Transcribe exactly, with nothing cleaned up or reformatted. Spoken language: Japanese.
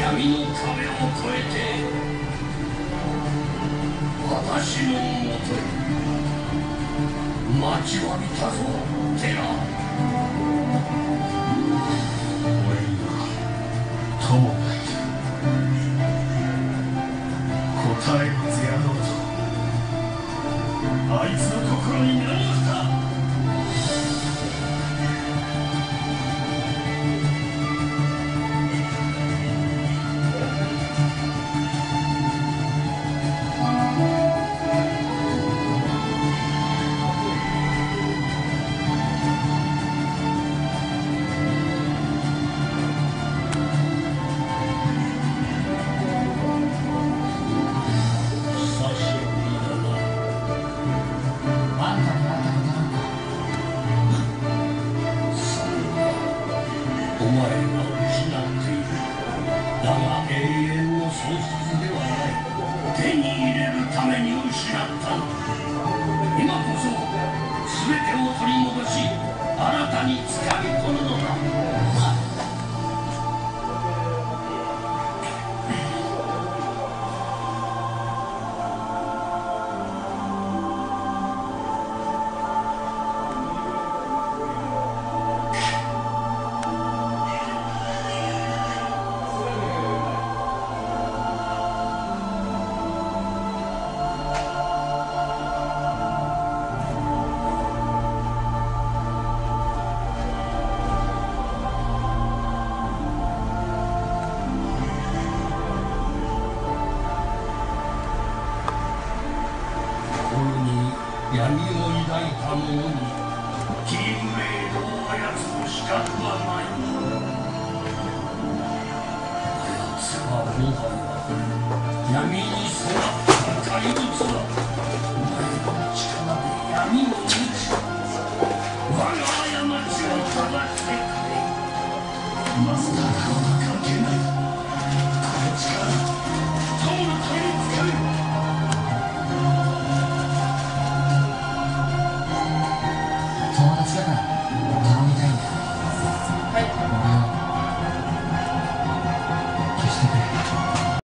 闇の壁を越えて私のもとへ待ちわびたぞ、テラ。俺には友がいる。答えのゼアノート、あいつの心に何をした？お前は失っている。だが永遠の喪失ではない。手に入れるために失ったの。今こそ全てを取り戻し、新たに掴み取るのだ。闇を抱いた者にキーブレードを操る資格はない。あやつはもはや闇に染まった怪物だ。お前の力で闇を打ち、我が過ちを正してくれ。マスターだろうが関係ない。この力、友のために使える。友達だから